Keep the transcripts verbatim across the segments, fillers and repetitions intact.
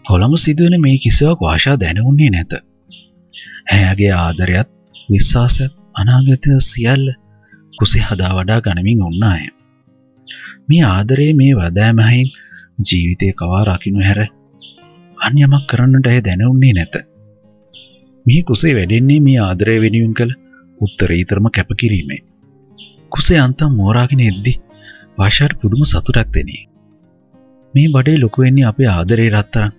කොළඹ සිදුවෙන මේ කිසිවක් වාෂා දැනුන්නේ නැත. ඇයගේ ආදරයත් විශ්වාසයත් අනාගතය සියල්ල කුසේ හදා වඩා ගනිමින් උන්නාය. මේ ආදරයේ මේ වදෑමහින් ජීවිතේ කවා රකින්න හැර අන්‍යමක් කරන්නට ඇය දැනුන්නේ නැත. මේ කුසේ වැඩෙන්නේ මේ ආදරය වෙනුවෙන් කළ උත්තරීතරම කැපකිරීමේ. කුසේ අන්තම් මෝරාගෙන එද්දි වාෂාට පුදුම සතුටක් දෙනේ. මේ බඩේ ලොකු වෙන්නේ අපේ ආදරේ රත්තරන්.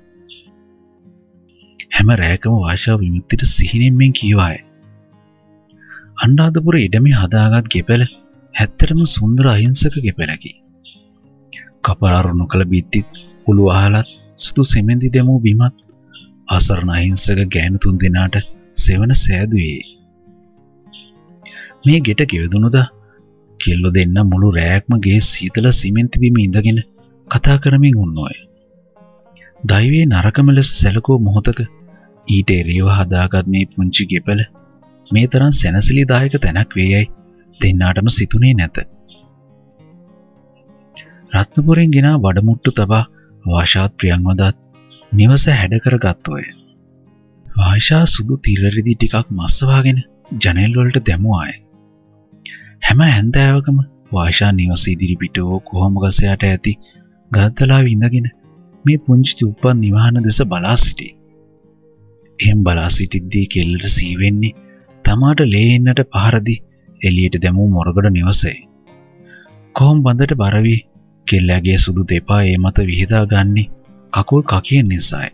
හැම රැයකම වාෂා විමුක්තිට සිහිනෙන් මෙන් කීවාය. අනුරාධපුර ඉඩමේ හදාගත් ගෙපල ඇත්තටම සුන්දර අහිංසක ගෙපලකි. කපරාරුණු කළ බිත්තිත් උළු අහලත් සුදු සෙමෙන්දි දෙමු බිමත් අසරණ අහිංසක ගෑනු තුන් දෙනාට සෙවන සෑදුවේ. මේ ගෙට ගෙවදුනුද කෙල්ලෝ දෙන්න මුළු රැයක්ම ගේ සීතල සිමෙන්ති බිම ඉඳගෙන කතා කරමින් උන්නෝය. දෛවයේ නරකම ලෙස සැලකූ මොහොතක ඊට එරෙහිව හදාගත් මේ පුංචි ගෙපල මේ තරම් සැනසිලිදායක තැනක් වේයයි දෙන්නාටම සිතුනේ නැත. රත්නපුරෙන් ගෙනා වඩමුට්ටු තබා වාෂාත් ප්‍රියංවදත් නිවස හැඩ කරගත්තෝය. වාෂා සුදු තිරරිදි ටිකක් මස්සවාගෙන ජනෙල් වලට දැමුවාය. හැම හැන්දෑවකම වාෂා නිවස ඉදිරි පිටෝ කොහොම ගස යට ඇති ගල්තලාවේ ඉඳගෙන මේ පුංචි තුප්පන් නිවහන දෙස බලා සිටී. එහෙම් බලා සිටිද්දී කෙල්ලට සීවෙන්නේ තමාට ලේ එන්නට පහරදී එළියට දැමූ මොරගඩ නිවසේ. කොහොම බඳට බර වී කෙල්ලගේ සුදු දෙපා ඒ මත විහිදා ගන්නේ කකුල් කකියෙන් නිසායි.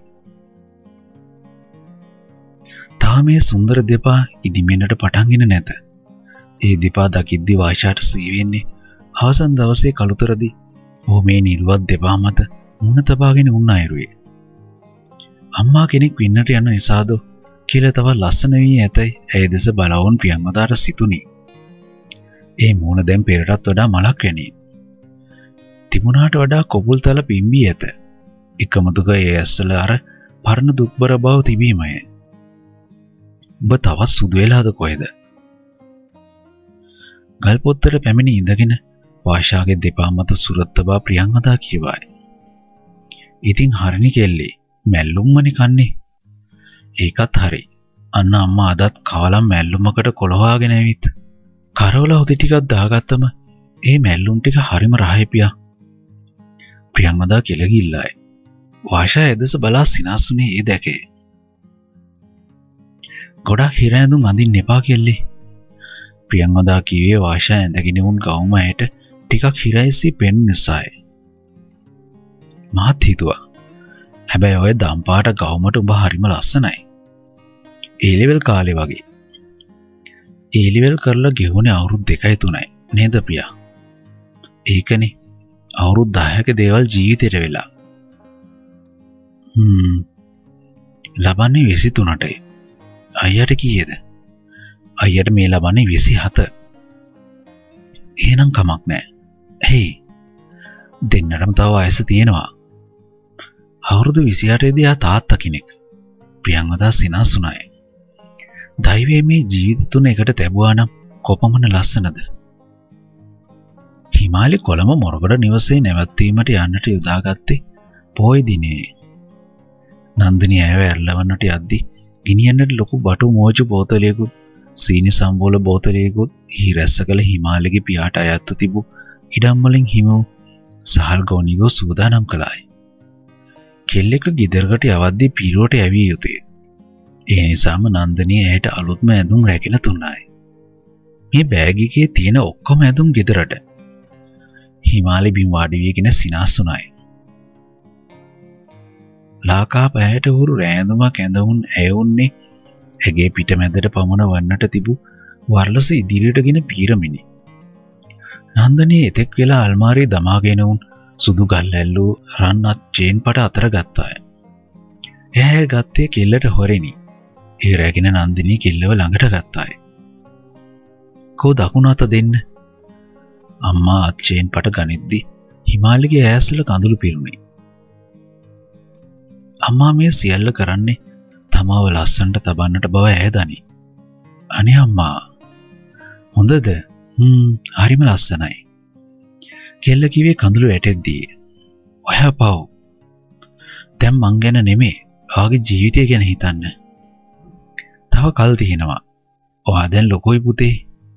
තාම මේ සුන්දර දෙපා ඉදිමෙන්නට පටන්ගෙන නැත. ඒ දෙපා දකිද්දී වාෂාට සීවෙන්නේ අවසන් දවසේ කළුතරදී ඔහු මේ නිර්වත් දෙපා මත මුණ තබාගෙන උන්න අයරුවේ. අම්මා කෙනෙක් වෙන්නට යන නිසාද කියලා තව ලස්සන වී ඇතයි ඇය දෙස බලවුන් පියන්වදාට සිතුනි. ඒ මූණ දැන් පෙරටත් වඩා මලක් වැනි. තිබුණාට වඩා කොපුල් තල පිම්බී ඇත. එකමතුක ඒ ඇස්වල අර පරණ දුක්බර බව තිබීමය. ඔබ තවත් සුදු වෙලාද කොහෙද? ගල් පොත්තට පැමිණි ඉඳගෙන වාෂාගේ දෙපා මත සුරත් තබා ප්‍රියංවදා කියවායි. ඉතින් හරිනි කෙල්ලේ මැල්ලුම්මනි කන්නේ. ඒකත් හරි. අන්න අම්මා අදත් කවලම් මැල්ලුමකට කොළවාගෙන ඇවිත් කරවල හොදි ටිකක් දාගත්තම ඒ මැල්ලුම් ටික හරිම රහයි පියා. ප්‍රියංවදා කෙලගිල්ලායි. වාෂා එදෙස බලා සිනාසුනේ ඒ දැකේ. ගොඩක් හිර ඇඳුම් අඳින්න එපා කෙල්ලේ. ප්‍රියංවදා කිව්වේ වාෂා ඇඳගෙන වුන් ගවුම ඇයට ටිකක් හිරයිසි පෙන් නිසායි. මාත් හිතුවා. හැබැයි ඔය දම්පාට ගවුමට ඔබ හරිම ලස්සනයි. ඒ ලෙවල් කාලේ වගේ. ඒ ලෙවල් කරලා ගෙවුනේ අවුරුදු දෙකයි තුනයි නේද පියා? ඒකනේ අවුරුදු දහයක දේවල් ජීවිතේට වෙලා. හ්ම්. ලබන්නේ විසි තුනටයි. අයියට කීයද? අයියට මේ ලබන්නේ විසි හත. එහෙනම් කමක් නැහැ. හේ. දෙන්නටම තව වයස තියෙනවා. අවුරුදු විසි අටේ දී ආ තාත්තා කෙනෙක්. ප්‍රියංවදා සිනාසුනායි. දෛවයේ මේ ජීවිත තුන එකට තැබුවා නම් කොපමණ ලස්සනද? හිමාලි කොළඹ මොරගොඩ නිවසේ නැවැත්වීමට යන්නට යොදාගත්තේ පොයි දිනේ. නන්දිනී ඇයව ඇරලවන්නට යද්දී ගිනියන්නට ලොකු බටු මෝජු බෝතලයකුත් සීනි සම්බෝල බෝතලයකුත් හිරැස්ස කළ හිමාලිගේ පියාට අයත්ව තිබූ ඉඩම් වලින් හිමු සහල් ගෝනිගෝ සූදානම් කළායි. කෙල්ලෙක් ගෙදරකට යවද්දී පීරුවට යවිය යුතුය. ඒ නිසාම නන්දිනී ඇයට අලුත්ම ඇඳුම් රැගෙන තුන්නායි. මේ බෑග් එකේ තියෙන ඔක්කොම ඇඳුම් ගෙදරට. හිමාලි බිම් වාඩි වීගෙන සිනාසුනායි. ලාකා පැයට උරු රෑඳුමක් ඇඳවුන් ඇයුන්නේ ඇගේ පිටමැදට පමණ වන්නට තිබූ වර්ලස ඉදිරියටගෙන පීරමිනි. නන්දිනී එතෙක් වෙලා අල්මාරියේ දමාගෙන උන් සුදු ගල් ඇල්ලූ රන්වත් චේන් පට අතර ගත්තාය. එයා ගත්තේ කෙල්ලට හොරෙනි. ඒ රැගෙන නන්දිනී කෙල්ලව ළඟට ගත්තාය. කෝ දකුණු අත දෙන්න. අම්මා අත් චේන් පට ගනිද්දි හිමාලිගේ ඈස්වල කඳුළු පිරුණේ. අම්මා මේ සියල්ල කරන්නේ තමාව ලස්සනට තබන්නට බව ඇය දනි. අනේ අම්මා හොඳද? හ්ම් හරිම ලස්සනයි. කෙල්ල කිව්වේ කඳුළු වැටෙද්දී. ඔයා පව්. දැන් මං ගැන නෙමෙයි ඔයාගේ ජීවිතය ගැන හිතන්න. තව කල් තියෙනවා. ඔයා දැන් ලොකුයි පුතේ.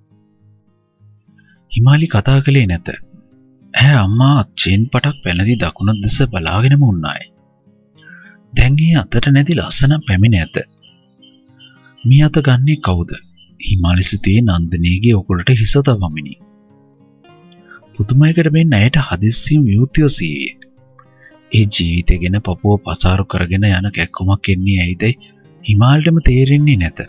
හිමාලි කතා කළේ නැත. ඇය අම්මා චේන් පටක් පැනදී දකුණ දෙස බලාගෙනම උන්නාය. දැන් ඒ අතට නැති ලස්සන පැමිණ ඇත. මේ අත ගන්නේ කවුද? හිමාලි සිතේ නන්දනීගේ ඔකුලට හිස තවමිනි. පුදුමයකට මේ ණයට හදිස්සියෙන් විමුක්තිය සීයේ. ඒ ජීවිතය ගැන පපුව පසාරු කරගෙන යන කැක්කුමක් එන්නේ ඇයිදයි හිමාලටම තේරෙන්නේ නැත.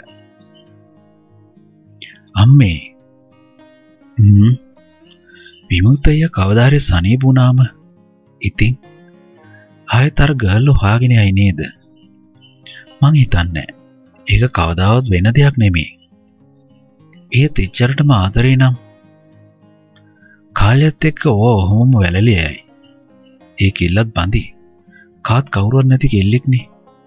අම්මේ හ්ම් විමුක්තය කවදාහරි සනීප වුණාම ඉතින් ආයෙත් අර ගර්ල් හොයාගෙන යයි නේද? මං හිතන්නේ ඒක කවදාවත් වෙන දෙයක් නෙමෙයි. ඒ තිච්චරටම ආදරේ නම් කාලයත් එක්ක ඕ ඔහොම වැළලියයි. ඒ කිල්ලත් බඳි. කාත් කවුරුවත් නැති කෙල්ලෙක්නේ.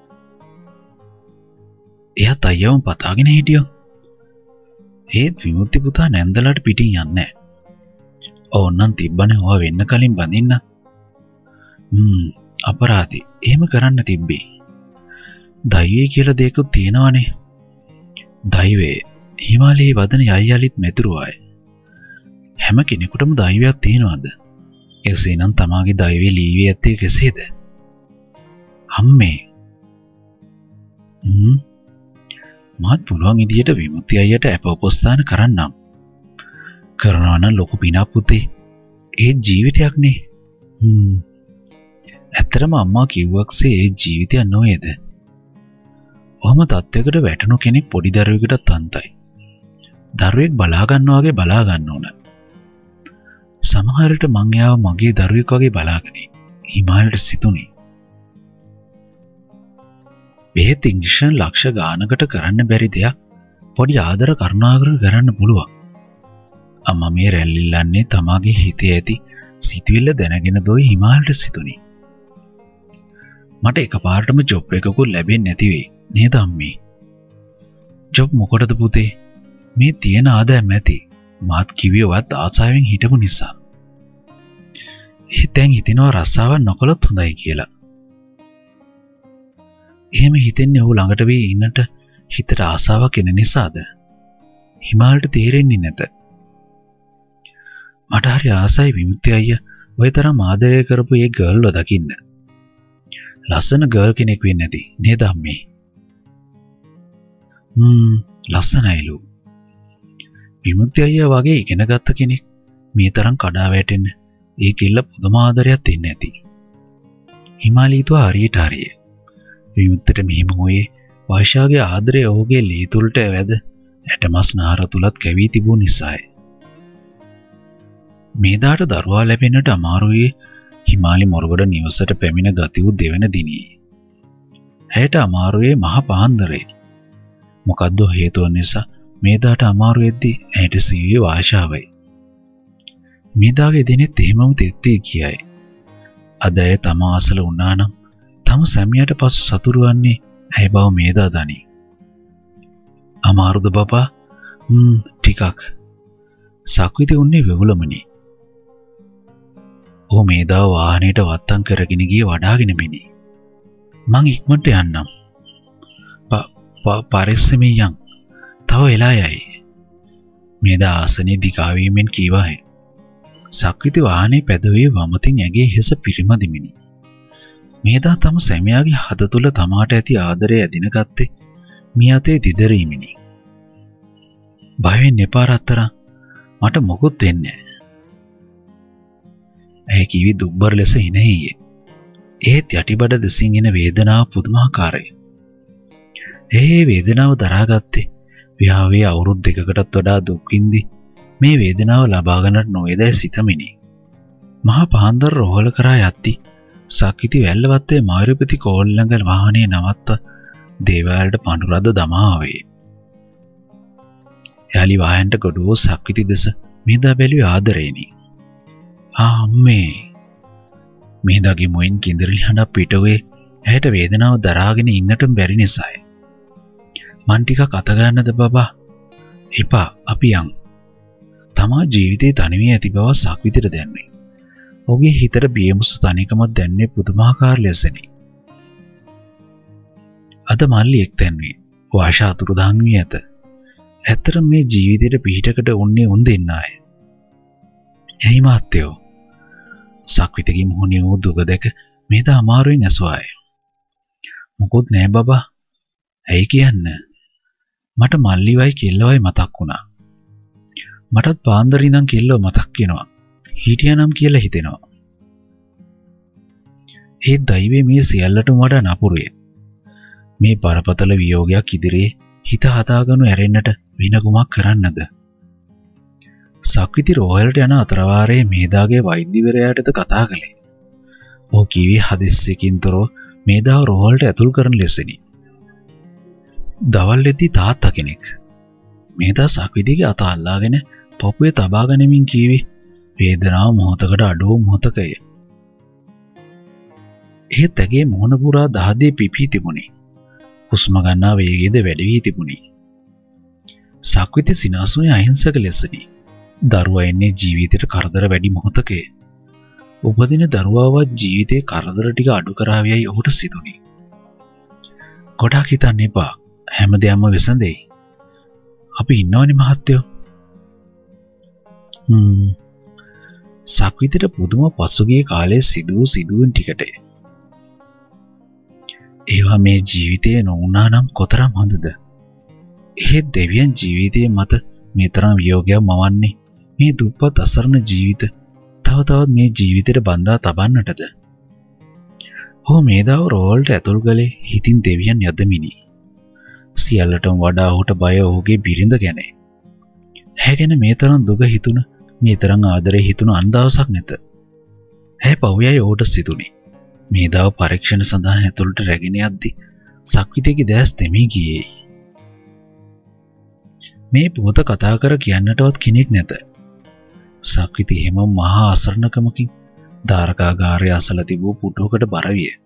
එයාත් අයියවම පතාගෙන හිටියෝ. ඒත් විමුක්ති පුතා නැන්දලට පිටින් යන්නේ නැහැ. ඕන්නම් තිබ්බනේ ඔයා වෙන්න කලින් බඳින්න. හ්ම් අපරාධි. එහෙම කරන්න තිබ්බේ. දෛවය කියලා දෙයක් තියෙනවනේ. දෛවයේ හිමාලයේ වදන යයියලිත් මෙතුරුවායි. හැම කෙනෙකුටම දෛවයක් තියෙනවද? එසේනම් තමාගේ දෛවය ලීවි ඇත්තේ කෙසේද? අම්මේ. හ්ම් මාත් පුළුවන් ඉදියට විමුක්ති අයියට අප උපස්ථාන කරන්නම්. කරනවා නම් ලොකු පිනක් පුතේ. ඒ ජීවිතයක්නේ. හ්ම් ඇත්තටම අම්මා කිව්වක්සේ ඒ ජීවිතයක් නොවේද? ඔහම තත්ත්වයකට වැටුණු කෙනෙක් පොඩි දරුවෙකුට තන්තයි. දරුවෙක් බලා ගන්නවා වගේ බලා ගන්න ඕන. සමහර විට මං යාව මගේ දරුවෙක් වගේ බලාගෙන හිමාලට සිතුනේ. බෙහෙත් ඉන්ජෙක්ෂන් ලක්ෂ ගානකට කරන්න බැරි දෙයක් පොඩි ආදර කරුණාකර කරන්න පුළුවන්. අම්මා මේ රැල්ලිල්ලන්නේ තමාගේ හිතේ ඇති සිතුවිල්ල දැනගෙන දොයි හිමාලට සිතුනේ. මට එකපාරටම ජොබ් එකකුත් ලැබෙන්නේ නැති වෙයි නේද අම්මේ? ජොබ් මොකටද පුතේ? මේ තියෙන ආදායම ඇති. මාත් කිව්වවත් ආසාවෙන් හිටපු නිසා. හිතෙන් හිතෙනවා රස්සාවක් නොකළොත් හොඳයි කියලා. එහෙම හිතෙන්නේ ඔහු ළඟට වී ඉන්නට හිතට ආසාවක් එන නිසාද? හිමාලට තේරෙන්නේ නැත. මට හරි ආසයි විමුක්ති අයියා ඔය තරම් ආදරය කරපු ඒ ගර්ල්ව දකින්න. ලස්සන ගර්ල් කෙනෙක් වෙන්නේ නැති නේද අම්මේ? හ්ම් ලස්සනයිලු. විමුක්ති අයියා වගේ ඉගෙන ගත්ත කෙනෙක් මේ තරම් කඩා වැටෙන්න ඒ කිල්ල පුදුම ආදරයක් දෙන්නේ නැති. හිමාලීතුව හරියට හරිය. විමුක්තට මෙහිම හොයේ වෛශාගේ ආදරය ඔහුගේ ලී තුලට වැද ඇටමස් නාර තුලත් කැවී තිබූ නිසායි. මේ දාට දරුවා ලැබෙන්නට අමාරුයි හිමාලි මොරගොඩ නිවසට පැමිණ ගති වූ දෙවන දිනේ. ඇයට අමාරුවේ මහ පාන්දරේ. මොකද්ද හේතුව නිසා මේ දාට අමාරු වෙද්දී ඇයට සීවේ වාශාවයි. මේ දාගේ දිනෙත් එහෙමම තෙත්තේ කියයි. අද ඇය තම ආසල වුණා නම් තම සැමියාට පසු සතුරු වන්නේ ඇයි බව මේදා දනි. අමාරුද බබා? හ්ම් ටිකක්. සක්විති උන්නේ වෙගුලමනි. ඔහු මේදා වාහනේට වත්තම් කරගෙන ගියේ වඩාගෙන මිනි. මං ඉක්මනට යන්නම්. පරිස්සමෙන් යන්. තව වෙලා යයි. මේදා ආසනේ දිගාවීමෙන් කීවායි. සක්විති වාහනේ පැදවේ වමතින් ඇගේ හිස පිරිමදිමිනි. මේදා තම සැමියාගේ හද තුල තමාට ඇති ආදරය ඇදින ගත්තේ මිය අතේ දිදරීමිනි. බය වෙන්න එපා රත්තරන්. මට මොකුත් වෙන්නේ නැහැ. ඇයි කිවි දුබ්බර ලෙස හිනෙහියේ. ඒත් යටිබඩ දෙසින් එන වේදනාව පුදුමාකාරයි. ඒ වේදනාව දරාගත්තේ විවාහයේ අවුරුදු දෙකකටත් වඩා දුක් විඳි මේ වේදනාව ලබා ගන්නට නොවේදයි සිතමිනි. මහා පාන්දර රෝහල කරා යද්දී සක්විති වැල්ලවත්තේ මාරිපති කෝල් ළඟ වාහනේ නවත්ත දේවාලට පඳුරද දමා ආවේ. යාලි වාහනට ගොඩ වූ සක්විති දෙස මේදා බැලුවේ ආදරේනි. ආ අම්මේ. මේදාගේ මොයින් කිඳිරලි හඬ පිටුවේ ඇයට වේදනාව දරාගෙන ඉන්නට බැරි නිසායි. මන් ටිකක් අත ගන්නද බබා? එපා අපි යන්. තමා ජීවිතේ තනිවී ඇති බව සක්විතිට දැනුනේ. ඔහුගේ හිතට බියමුසු තනිකමක් දැන්නේ පුදුමාකාර ලෙසනි. අද මල්ලි එක්තැන්වේ වාෂා අතුරුදහන් වී ඇත. ඇත්තටම මේ ජීවිතේට පිහිටකට උන්නේ උන් දෙන්නාය. එයි මහත්තයෝ. සක්විතිගේ මුහුණේ වූ දුක දැක මේද අමාරුවෙන් ඇසුවාය. මොකොත් නෑ බබා. ඇයි කියන්න? මට මල්ලිවයි කෙල්ලවයි මතක් වුණා. මටත් පාන්දර ඉඳන් කෙල්ලව මතක් වෙනවා. හිටියානම් කියලා හිතෙනවා. ඒ දෛවයේ මේ සියල්ලටම වඩා නපුරුය. මේ පරපතල වියෝගයක් ඉදිරියේ හිත හදාගනු ඇරෙන්නට වින කුමක් කරන්නද? සක්විති රෝහලට යන අතරවාරයේ මේදාගේ වෛද්‍යවරයාටද කතා කළේ. ඔහු කිව්වේ හදිස්සියකින් තොරව මේදාව රෝහලට ඇතුල් කරන ලෙසනි. දවල් වෙද්දී තාත්තා කෙනෙක් මේදා සක්විතිගේ අත අල්ලාගෙන පපුවේ තබා ගනිමින් කිව්වේ වේදනාව මොහොතකට අඩුව මොහොතකය. එහෙත් ඇගේ මොහොන පුරා දහදේ පිපී තිබුණේ. හුස්ම ගන්නා වේගයද වැඩි වී තිබුණේ. සක්විති සිනාසුනේ අහිංසක ලෙසනි. දරුවා එන්නේ ජීවිතයට කරදර වැඩි මොහොතකය. උපදින දරුවාවත් ජීවිතේ කරදර ටික අඩු කරාවියයි ඔහුට සිතුණි. ගොඩාක් හිතන්න එපා. හැමදේම විසඳෙයි. අපි ඉන්නවනේ මහත්තයෝ. හ්ම්. සක්විතිට පුදුම පසුගිය කාලයේ සිදු සිදුවෙන් ටිකට. ඒවා මේ ජීවිතේ නොවුනා නම් කොතරම් හොඳද? එහෙත් දෙවියන් ජීවිතයේ මත මේතරම් වියෝගයක් මවන්නේ මේ දුප්පත් අසරණ ජීවිත තව තවත් මේ ජීවිතේට බඳා තබන්නටද? ඔහු මේදාව රෝල්ට ඇතුල් කළේ හිතින් දෙවියන් යදමිනි. සියල්ලටම වඩා ඔහුට බය ඔහුගේ බිරිඳ ගැන. ඇහැ ගැන මේ තරම් දුක හිතුණ, මේ තරම් ආදරේ හිතුණ අන් දවසක් නැත. ඇහැ පවුයයි ඔහුට සිතුනේ. මේදාව පරීක්ෂණ සඳහා ඇතුළට රැගෙන යද්දී සක්විතිගේ දැස් තෙමී ගියේ. මේ පුවත කතා කර කියන්නටවත් කෙනෙක් නැත. සක්විති හැම මහා අසරණකමකින් දාරකාගාරය අසල තිබූ පුටුවකට බර විය.